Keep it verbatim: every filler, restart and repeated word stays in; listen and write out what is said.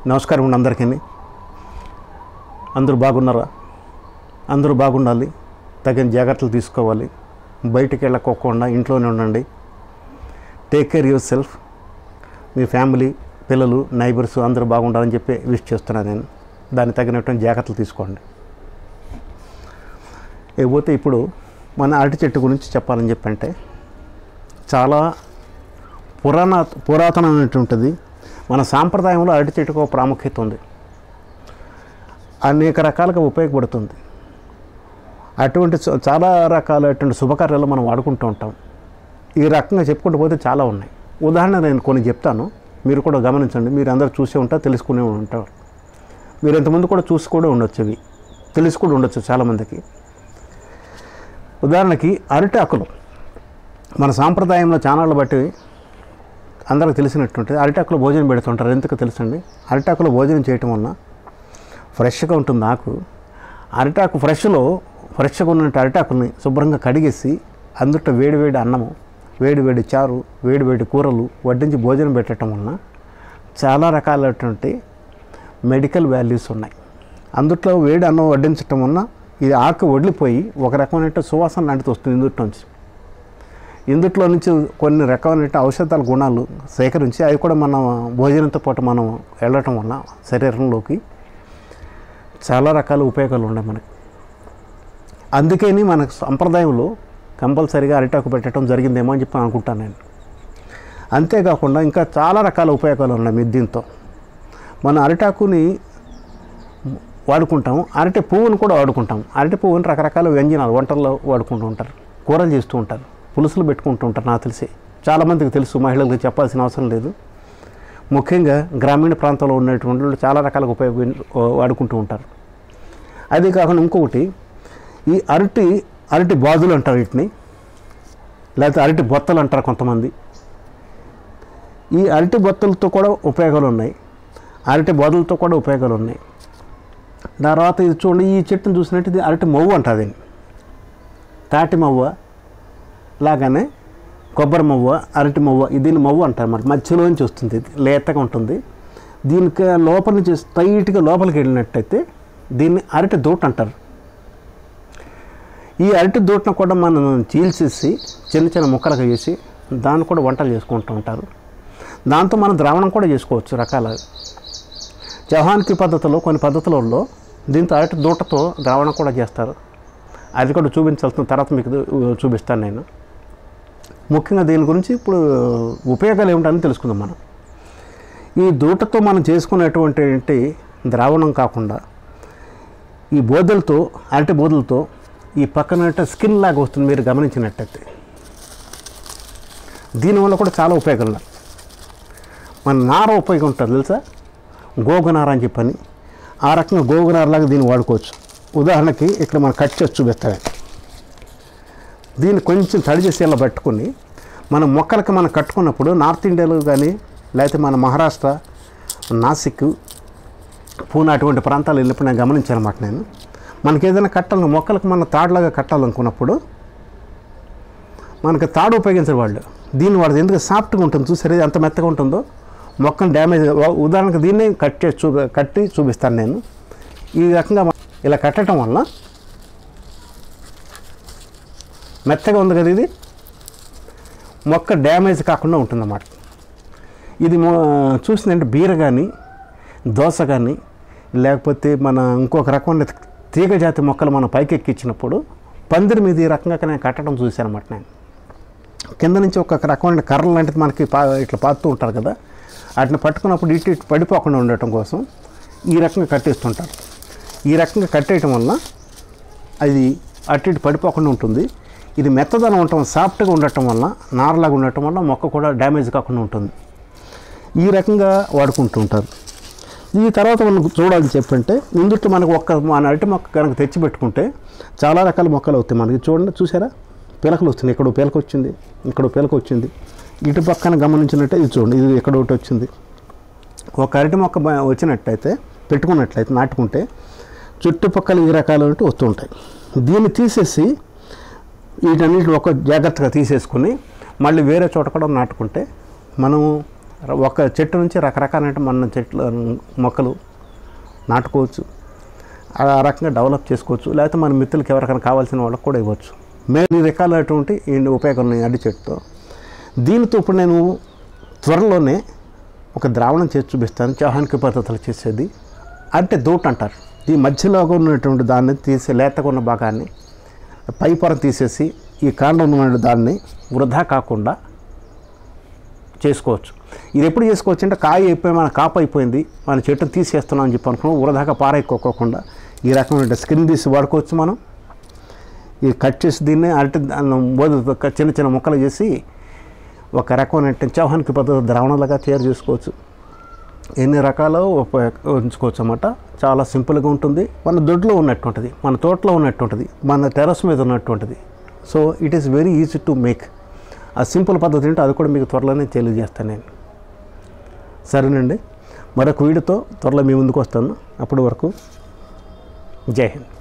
నమస్కారం అండి అందరికీ. అందరూ బాగున్నారా? అందరూ బాగుండాలి, తగిన జాగ్రత్తలు తీసుకోవాలి, బయటికి వెళ్ళకోకుండా ఇంట్లోనే ఉండండి. Take care yourself. మీ ఫ్యామిలీ, పిల్లలు, నైబర్స్ అందరూ బాగుండాలని చెప్పి విష్ చేస్తున్నాను నేను. దానికి తగినటువంటి జాగ్రత్తలు తీసుకోండి. ఇకపోతే ఇప్పుడు మన అరటి చెట్టు గురించి చెప్పాలని చెప్పంటే చాలా పురాణ పురాతనమైనటువంటిది. మన సాంప్రదాయంలో అరటి చెట్టుకు ఒక ప్రాముఖ్యత ఉంది, అనేక రకాలుగా ఉపయోగపడుతుంది. అటువంటి చాలా రకాలైనటువంటి శుభకార్యాలు మనం వాడుకుంటూ ఉంటాం. ఈ రకంగా చెప్పుకుంటూ పోతే చాలా ఉన్నాయి. ఉదాహరణ నేను కొన్ని చెప్తాను, మీరు కూడా గమనించండి. మీరు అందరూ చూసే ఉంటారు, తెలుసుకునే ఉంటారు. మీరు ఇంతకుముందు కూడా చూసి కూడా ఉండొచ్చు, ఇవి తెలిసి కూడా ఉండొచ్చు చాలామందికి. ఉదాహరణకి అరటి ఆకులు మన సాంప్రదాయంలో చానాళ్ళు బట్టి అందరికి తెలిసినట్టుంటే అరిటాకులో భోజనం పెడుతుంటారు. ఎందుకు తెలుసండి? అరిటాకులో భోజనం చేయటం వల్ల ఫ్రెష్గా ఉంటుంది ఆకు. అరిటాకు ఫ్రెష్లో ఫ్రెష్గా ఉన్నట్టు అరిటాకుని శుభ్రంగా కడిగేసి అందులో వేడివేడి అన్నము, వేడివేడి చారు, వేడివేడి కూరలు వడ్డించి భోజనం పెట్టడం వలన చాలా రకాలైనటువంటి మెడికల్ వాల్యూస్ ఉన్నాయి. అందుట్లో వేడి అన్నం వడ్డించటం వలన ఇది ఆకు వడిలిపోయి ఒక రకమైన సువాసన లాంటిది వస్తుంది ఇందుట్లో నుంచి. ఇందుట్లో నుంచి కొన్ని రకమైన ఔషధాల గుణాలు సేకరించి అవి కూడా మనం భోజనంతో పాటు మనం వెళ్ళటం వల్ల శరీరంలోకి చాలా రకాల ఉపయోగాలు ఉన్నాయి మనకి. అందుకని మన సంప్రదాయంలో కంపల్సరీగా అరిటాకు పెట్టడం జరిగిందేమో అని చెప్పి అనుకుంటాను నేను. అంతేకాకుండా ఇంకా చాలా రకాల ఉపయోగాలు ఉన్నాయి మీ దీంతో. మన అరిటాకుని వాడుకుంటాం, అరటి పువ్వును కూడా వాడుకుంటాం. అరటి పువ్వుని రకరకాల వ్యంజనాలు వంటల్లో వాడుకుంటూ ఉంటారు, కూరలు చేస్తూ ఉంటారు, పులుసులు పెట్టుకుంటూ ఉంటారు. నాకు తెలిసి చాలామందికి తెలుసు, మహిళలకు చెప్పాల్సిన అవసరం లేదు. ముఖ్యంగా గ్రామీణ ప్రాంతంలో ఉన్నటువంటి వాళ్ళు చాలా రకాలుగా ఉపయోగ వాడుకుంటూ ఉంటారు. అది కాకుండా ఇంకొకటి, ఈ అరటి అరటి బాదులు అంటారు వీటిని, లేకపోతే అరటి బొత్తలు అంటారు కొంతమంది. ఈ అరటి బొత్తలతో కూడా ఉపయోగాలు ఉన్నాయి, అరటి బాదులతో కూడా ఉపయోగాలు ఉన్నాయి. తర్వాత ఇది చూడండి, ఈ చెట్టును చూసినట్టు ఇది అరటి మొవ్వు అంటుంది. తాటి మొవ్వ లాగానే కొబ్బరి మొవ్వ, అరటి మొవ్వ, దీన్ని మొవ్వ అంటారు. మరి మధ్యలోంచి వస్తుంది, ఇది లేతగా ఉంటుంది. దీనికి లోపల నుంచి స్ట్రైట్గా లోపలికి వెళ్ళినట్టయితే దీన్ని అరటి దూట అంటారు. ఈ అరటి దూటను కూడా మనం చీల్చేసి చిన్న చిన్న ముక్కలుగా చేసి దాన్ని కూడా వంటలు చేసుకుంటూ ఉంటారు. దాంతో మనం ద్రావణం కూడా చేసుకోవచ్చు రకాల. చౌహాన్కి పద్ధతిలో కొన్ని పద్ధతులలో దీంతో అరటి దూటతో ద్రావణం కూడా చేస్తారు. అది కూడా చూపించాల్సిన తర్వాత మీకు చూపిస్తాను నేను. ముఖ్యంగా దీని గురించి ఇప్పుడు ఉపయోగాలు ఏమిటని తెలుసుకుందాం మనం. ఈ దూటతో మనం చేసుకునేటువంటి ద్రావణం కాకుండా ఈ బోదలతో, అరటి బోదలతో ఈ పక్కన స్కిన్ లాగా వస్తుంది, మీరు గమనించినట్టయితే. దీనివల్ల కూడా చాలా ఉపయోగాలు ఉన్నాయి. మన నార ఉపయోగం ఉంటుంది తెలుసా, గోగునార అని చెప్పని. ఆ రకంగా గోగునారలాగా దీన్ని వాడుకోవచ్చు. ఉదాహరణకి ఇక్కడ మనం కట్ చేసి చూపిస్తామే. దీన్ని కొంచెం తడి చేసి ఇలా పట్టుకుని మన మొక్కలకి మనం కట్టుకున్నప్పుడు నార్త్ ఇండియాలో కానీ లేకపోతే మన మహారాష్ట్ర, నాసిక్, పూనా అటువంటి ప్రాంతాలు వెళ్ళినప్పుడు నేను గమనించానమాట. నేను మనకి ఏదైనా కట్టాలని మొక్కలకు మన తాడులాగా కట్టాలనుకున్నప్పుడు మనకి తాడు ఉపయోగించరు వాళ్ళు. దీన్ని వాడు ఎందుకు సాఫ్ట్గా ఉంటుంది, చూసారు ఎంత మెత్తగా ఉంటుందో. మొక్కను డ్యామేజ్, ఉదాహరణకు దీన్ని కట్ చేసి చూ కట్టి చూపిస్తాను నేను. ఈ రకంగా ఇలా కట్టడం వల్ల మెత్తగా ఉంది కదా, ఇది మొక్క డ్యామేజ్ కాకుండా ఉంటుందన్నమాట. ఇది చూసిందంటే బీర కానీ, దోస కానీ, లేకపోతే మన ఇంకొక రకమైన తీగ జాతి మొక్కలు మనం పైకి ఎక్కించినప్పుడు పందిరి మీద ఈ రకంగా నేను కట్టడం చూశానమాట. నేను కింద నుంచి ఒక రకమైన కర్ర లాంటిది మనకి పా ఇట్లా పాతుతూ ఉంటారు కదా, వాటిని పట్టుకున్నప్పుడు ఇటు ఇటు పడిపోకుండా ఉండటం కోసం ఈ రకంగా కట్టేస్తుంటారు. ఈ రకంగా కట్టేయటం వల్ల అది అటు ఇటు పడిపోకుండా ఉంటుంది. ఇది మెత్తదనం ఉండటం, సాఫ్ట్గా ఉండటం వల్ల, నారలాగా ఉండటం వల్ల మొక్క కూడా డ్యామేజ్ కాకుండా ఉంటుంది. ఈ రకంగా వాడుకుంటూ ఉంటారు. ఈ తర్వాత మనం చూడాలి చెప్పంటే, ఇందుట్లో మనకు ఒక్క మన అరటి మొక్క కనుక తెచ్చిపెట్టుకుంటే చాలా రకాల మొక్కలు అవుతాయి మనకి. చూడండి, చూసారా, పిలకలు వస్తున్నాయి. ఇక్కడ పిలక వచ్చింది, ఇక్కడ పిలక వచ్చింది. ఇటు పక్కన గమనించినట్టే ఇది చూడండి, ఇది ఇక్కడ ఒకటి వచ్చింది. ఒక అరటి మొక్క వచ్చినట్టయితే పెట్టుకున్నట్లయితే నాటుకుంటే చుట్టుపక్కల ఈ రకాలు వస్తూ ఉంటాయి. దీన్ని తీసేసి వీటన్నిటిని ఒక జాగ్రత్తగా తీసేసుకుని మళ్ళీ వేరే చోట కూడా నాటుకుంటే మనం ఒక చెట్టు నుంచి రకరకాలైన మన చెట్లు మొక్కలు నాటుకోవచ్చు, ఆ రకంగా డెవలప్ చేసుకోవచ్చు. లేకపోతే మన మిత్రులకి ఎవరికైనా కావాల్సిన వాళ్ళకి కూడా ఇవ్వచ్చు. మేలు రకాలైనటువంటి ఈ ఉపయోగం ఉన్నాయి అరటి చెట్టుతో. దీనితో ఇప్పుడు నేను త్వరలోనే ఒక ద్రావణం చేసి చూపిస్తాను, చౌహాన్కి పద్ధతులు చేసేది. అంటే దూట అంటారు. ఈ మధ్యలో ఉన్నటువంటి దాన్ని తీసి లేతగా ఉన్న భాగాన్ని పై పొర తీసేసి ఈ కాండం ఉన్న దాన్ని వృధా కాకుండా చేసుకోవచ్చు. ఇది ఎప్పుడు చేసుకోవచ్చు అంటే కాయ అయిపోయి మన కాపు అయిపోయింది, మన చెట్టును తీసేస్తున్నాం అని చెప్పి అనుకున్నాం, వృధాగా పారైపోకోకుండా ఈ రకమైన స్కిన్ తీసి వాడుకోవచ్చు. మనం ఇది కట్ చేసి దీన్ని అరటి చిన్న చిన్న ముక్కలు చేసి ఒక రకమైన చౌహాన్కి పద్ధతి ద్రావణాలుగా తయారు చేసుకోవచ్చు. ఎన్ని రకాలు ఉపయోగించుకోవచ్చు అన్నమాట. చాలా సింపుల్గా ఉంటుంది. మన దొడ్లో ఉన్నటువంటిది, మన తోటలో ఉన్నటువంటిది, మన టెర్రస్ మీద ఉన్నటువంటిది. So it is very easy to make. ఆ సింపుల్ పద్ధతి ఏంటో అది కూడా మీకు త్వరలోనే తెలియజేస్తాను నేను. సరేనండి, మరొక వీడియోతో త్వరలో మీ ముందుకు వస్తాను. అప్పటి వరకు జై హింద్.